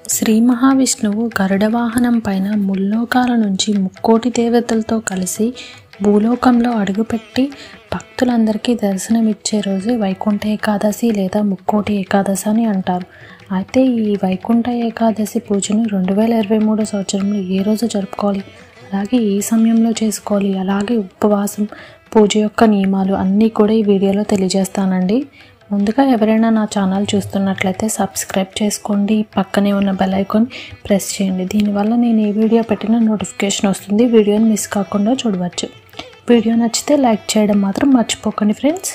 శ్రీ మహావిష్ణువు గరుడ వాహనం పైన ముల్లోకాల నుంచి ముక్కోటి దేవతలతో కలిసి భూలోకంలో అడుగుపెట్టి భక్తులందరికీ దర్శనమిచ్చే రోజు వైకుంఠ ఏకాదశి లేదా ముక్కోటి ఏకాదశి అని అంటారు. అయితే ఈ వైకుంఠ ఏకాదశి పూజను 2023 సంవత్సరంలో ఏ రోజు జరుపుకోవాలి, అలాగే ఏ సమయంలో చేసుకోవాలి, అలాగే ఉపవాసం పూజ యొక్క నియమాలు అన్నీ కూడా ఈ వీడియోలో తెలియజేస్తానండి. ముందుగా ఎవరైనా నా ఛానల్ చూస్తున్నట్లయితే సబ్స్క్రైబ్ చేసుకోండి, పక్కనే ఉన్న బెల్ ఐకాన్ ప్రెస్ చేయండి. దీనివల్ల నేను ఏ వీడియో పెట్టినా నోటిఫికేషన్ వస్తుంది, వీడియోని మిస్ కాకుండా చూడవచ్చు. వీడియో నచ్చితే లైక్ చేయడం మాత్రం మర్చిపోకండి ఫ్రెండ్స్.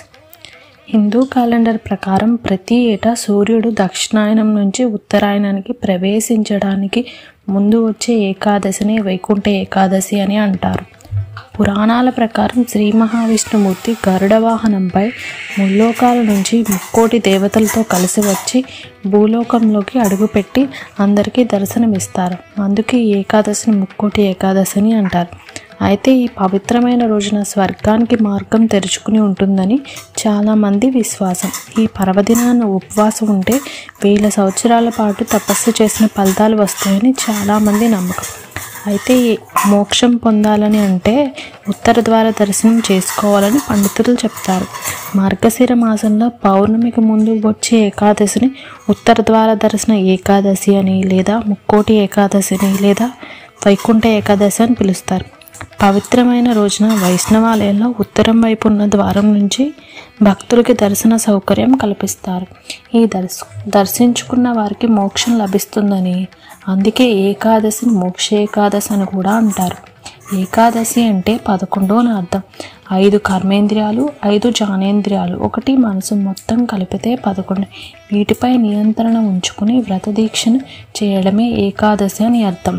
హిందూ క్యాలెండర్ ప్రకారం ప్రతి ఏటా సూర్యుడు దక్షిణాయనం నుంచి ఉత్తరాయణానికి ప్రవేశించడానికి ముందు వచ్చే ఏకాదశిని వైకుంఠ ఏకాదశి అని అంటారు. పురాణాల ప్రకారం శ్రీ మహావిష్ణుమూర్తి గరుడ వాహనంపై ముల్లోకాల నుంచి ముక్కోటి దేవతలతో కలిసి వచ్చి భూలోకంలోకి అడుగుపెట్టి అందరికీ దర్శనమిస్తారు. అందుకే ఈ ఏకాదశిని ముక్కోటి ఏకాదశి అని అంటారు. అయితే ఈ పవిత్రమైన రోజున స్వర్గానికి మార్గం తెరుచుకుని ఉంటుందని చాలామంది విశ్వాసం. ఈ పర్వదినాన ఉపవాసం ఉంటే 1000 సంవత్సరాల పాటు తపస్సు చేసిన ఫలితాలు వస్తాయని చాలామంది నమ్మకం. అయితే మోక్షం పొందాలని అంటే ఉత్తర ద్వార దర్శనం చేసుకోవాలని పండితులు చెప్తారు. మార్గశిర మాసంలో పౌర్ణమికి ముందు వచ్చే ఏకాదశిని ఉత్తర ద్వార దర్శన ఏకాదశి అని, లేదా ముక్కోటి ఏకాదశిని, లేదా వైకుంఠ ఏకాదశి అని పిలుస్తారు. పవిత్రమైన రోజున వైష్ణవాలయంలో ఉత్తరం వైపు ఉన్న ద్వారం నుంచి భక్తులకి దర్శన సౌకర్యం కల్పిస్తారు. ఈ దర్శించుకున్న వారికి మోక్షం లభిస్తుందని, అందుకే ఏకాదశిని మోక్ష ఏకాదశి అని కూడా అంటారు. ఏకాదశి అంటే 11 అని అర్థం. 5 కర్మేంద్రియాలు, 5 జ్ఞానేంద్రియాలు, 1 మనసు మొత్తం కలిపితే 11. వీటిపై నియంత్రణ ఉంచుకుని వ్రత దీక్షను చేయడమే ఏకాదశి అని అర్థం.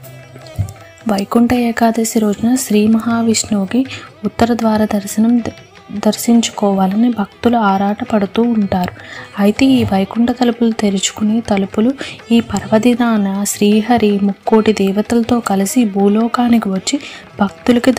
వైకుంఠ ఏకాదశి రోజున శ్రీ మహావిష్ణువుకి ఉత్తర ద్వార దర్శించుకోవాలని భక్తులు ఆరాట పడుతూ ఉంటారు. అయితే ఈ వైకుంఠ తలుపులు తెరుచుకుని తలుపులు ఈ పర్వదినాన శ్రీహరి ముక్కోటి దేవతలతో కలిసి భూలోకానికి వచ్చి భక్తులకి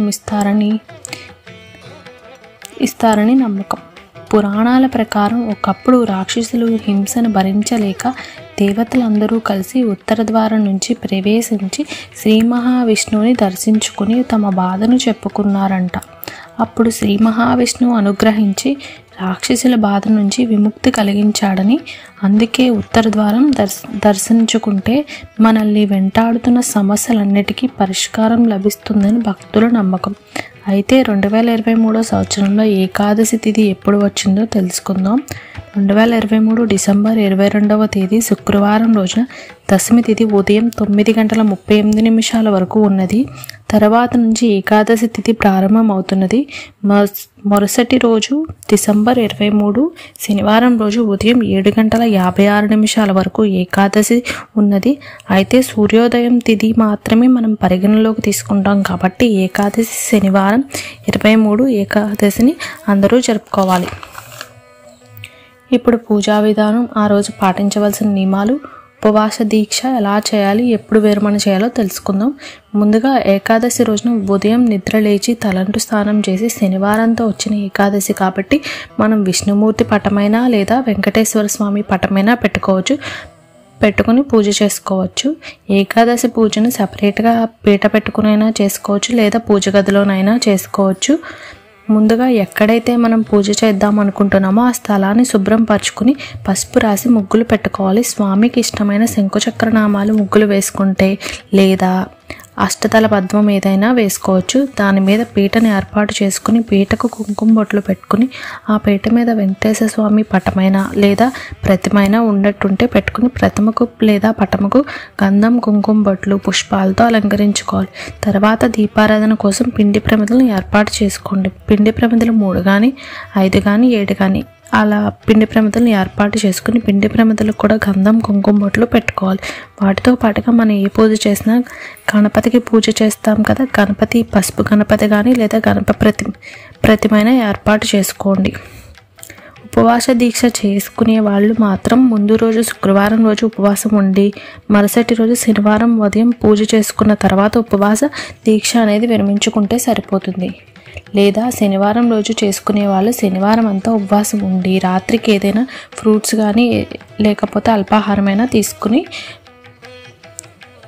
ఇస్తారని నమ్మకం. పురాణాల ప్రకారం ఒకప్పుడు రాక్షసులు హింసను భరించలేక దేవతలందరూ కలిసి ఉత్తర ద్వారం నుంచి ప్రవేశించి శ్రీ మహావిష్ణువుని దర్శించుకుని తమ బాధను చెప్పుకున్నారంట. అప్పుడు శ్రీ మహావిష్ణువు అనుగ్రహించి రాక్షసుల బాధ నుంచి విముక్తి కలిగించాడని, అందుకే ఉత్తర ద్వారం దర్శించుకుంటే మనల్ని వెంటాడుతున్న సమస్యలన్నిటికీ పరిష్కారం లభిస్తుందని భక్తుల నమ్మకం. అయితే 2023 సంవత్సరంలో ఏకాదశి తిథి ఎప్పుడు వచ్చిందో తెలుసుకుందాం. 2023 డిసెంబర్ 22వ తేదీ శుక్రవారం రోజున దశమి తిథి ఉదయం 9:38 వరకు ఉన్నది. తర్వాత నుంచి ఏకాదశి తిథి ప్రారంభం అవుతున్నది. మరుసటి రోజు డిసెంబర్ 23 శనివారం రోజు ఉదయం 7:56 వరకు ఏకాదశి ఉన్నది. అయితే సూర్యోదయం తిథి మాత్రమే మనం పరిగణలోకి తీసుకుంటాం కాబట్టి ఏకాదశి శనివారం 23 ఏకాదశిని అందరూ జరుపుకోవాలి. ఇప్పుడు పూజా విధానం, ఆ రోజు పాటించవలసిన నియమాలు, ఉపవాస దీక్ష ఎలా చేయాలి, ఎప్పుడు విరమణ చేయాలో తెలుసుకుందాం. ముందుగా ఏకాదశి రోజున ఉదయం నిద్ర లేచి తలంటు స్నానం చేసి, శనివారంతో వచ్చిన ఏకాదశి కాబట్టి మనం విష్ణుమూర్తి పటమైనా లేదా వెంకటేశ్వర స్వామి పటమైనా పెట్టుకుని పూజ చేసుకోవచ్చు. ఏకాదశి పూజను సపరేట్గా పీట పెట్టుకునైనా చేసుకోవచ్చు, లేదా పూజ గదిలోనైనా చేసుకోవచ్చు. ముందుగా ఎక్కడైతే మనం పూజ చేద్దాం అనుకుంటున్నామో ఆ స్థలాన్ని శుభ్రం పరుచుకుని పసుపు రాసి ముగ్గులు పెట్టుకోవాలి. స్వామికి ఇష్టమైన శంకుచక్రనామాలు ముగ్గులు వేసుకుంటే, లేదా అష్టదళ పద్మం ఏదైనా వేసుకోవచ్చు. దాని మీద పీటని ఏర్పాటు చేసుకుని పీటకు కుంకుమ బొట్లు పెట్టుకుని ఆ పీట మీద వెంకటేశ్వర స్వామి పటమైన లేదా ప్రతిమైన ఉన్నట్టుంటే పెట్టుకుని ప్రతిమకు లేదా పటముకు గంధం, కుంకుమ బొట్లు, పుష్పాలతో అలంకరించుకోవాలి. తర్వాత దీపారాధన కోసం పిండి ప్రమిదలను ఏర్పాటు చేసుకోండి. పిండి ప్రమిదలు 3 కానీ 5 కానీ 7 కానీ అలా పిండి ప్రమిదలను ఏర్పాటు చేసుకుని పిండి ప్రమిదలకు కూడా గంధం, కుంకుమ బొట్లు పెట్టుకోవాలి. వాటితో పాటుగా మనం ఏ పూజ చేసినా గణపతికి పూజ చేస్తాం కదా, గణపతి పసుపు గణపతి కానీ లేదా ప్రతిమైన ఏర్పాటు చేసుకోండి. ఉపవాస దీక్ష చేసుకునే వాళ్ళు మాత్రం ముందు రోజు శుక్రవారం రోజు ఉపవాసం ఉండి మరుసటి రోజు శనివారం ఉదయం పూజ చేసుకున్న తర్వాత ఉపవాస దీక్ష అనేది విరమించుకుంటే సరిపోతుంది. లేదా శనివారం రోజు చేసుకునే వాళ్ళు శనివారం అంతా ఉపవాసం ఉండి రాత్రికి ఏదైనా ఫ్రూట్స్ కానీ లేకపోతే అల్పాహారమైనా తీసుకుని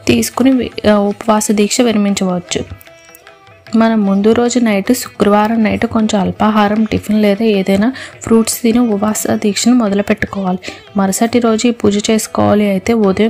తీసుకుని ఉపవాస దీక్ష విరమించవచ్చు. మనం ముందు రోజు నైట్ శుక్రవారం నైట్ కొంచెం అల్పాహారం, టిఫిన్ లేదా ఏదైనా ఫ్రూట్స్ తిని ఉపవాస దీక్షను మొదలు పెట్టుకోవాలి. మరుసటి రోజు ఈ పూజ చేసుకోవాలి. అయితే ఉదయం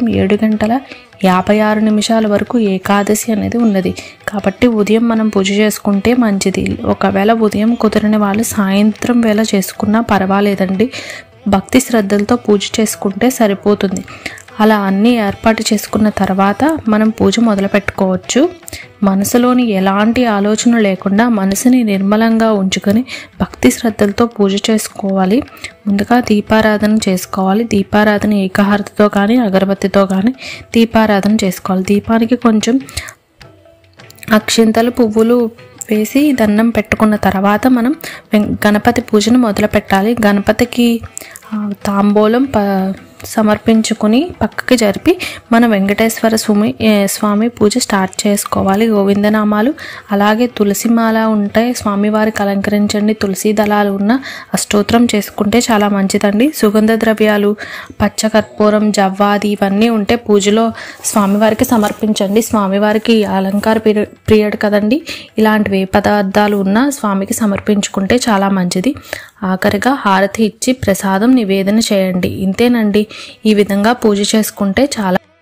7:56 వరకు ఏకాదశి అనేది ఉన్నది. కాబట్టి ఉదయం మనం పూజ చేసుకుంటే మంచిది. ఒకవేళ ఉదయం కుదరని వాళ్ళు సాయంత్రం వేళ చేసుకున్నా పర్వాలేదండి. భక్తి శ్రద్ధలతో పూజ చేసుకుంటే సరిపోతుంది. అలా అన్నీ ఏర్పాటు చేసుకున్న తర్వాత మనం పూజ మొదలు పెట్టుకోవచ్చు. మనసులోని ఎలాంటి ఆలోచన లేకుండా మనసుని నిర్మలంగా ఉంచుకొని భక్తి శ్రద్ధలతో పూజ చేసుకోవాలి. ముందుగా దీపారాధన చేసుకోవాలి. దీపారాధన ఏకహారతితో కానీ అగరబత్తితో కానీ దీపారాధన చేసుకోవాలి. దీపానికి కొంచెం అక్షింతలు, పువ్వులు వేసి దండం పెట్టుకున్న తర్వాత మనం గణపతి పూజను మొదలు పెట్టాలి. గణపతికి తాంబూలం సమర్పించుకుని పక్కకి జరిపి మన వెంకటేశ్వర స్వామి పూజ స్టార్ట్ చేసుకోవాలి. గోవిందనామాలు, అలాగే తులసిమాల ఉంటే స్వామివారికి అలంకరించండి. తులసి దళాలు ఉన్న అష్టోత్తరం చేసుకుంటే చాలా మంచిదండి. సుగంధ ద్రవ్యాలు, పచ్చకర్పూరం, జవ్వాది ఇవన్నీ ఉంటే పూజలో స్వామివారికి సమర్పించండి. స్వామివారికి అలంకార ప్రియుడు కదండి. ఇలాంటివి పదార్థాలు ఉన్న స్వామికి సమర్పించుకుంటే చాలా మంచిది. ఆఖరిగా హారతి ఇచ్చి ప్రసాదం నివేదన చేయండి. ఇంతేనండి. ఈ విధంగా పూజ చేసుకుంటే చాలా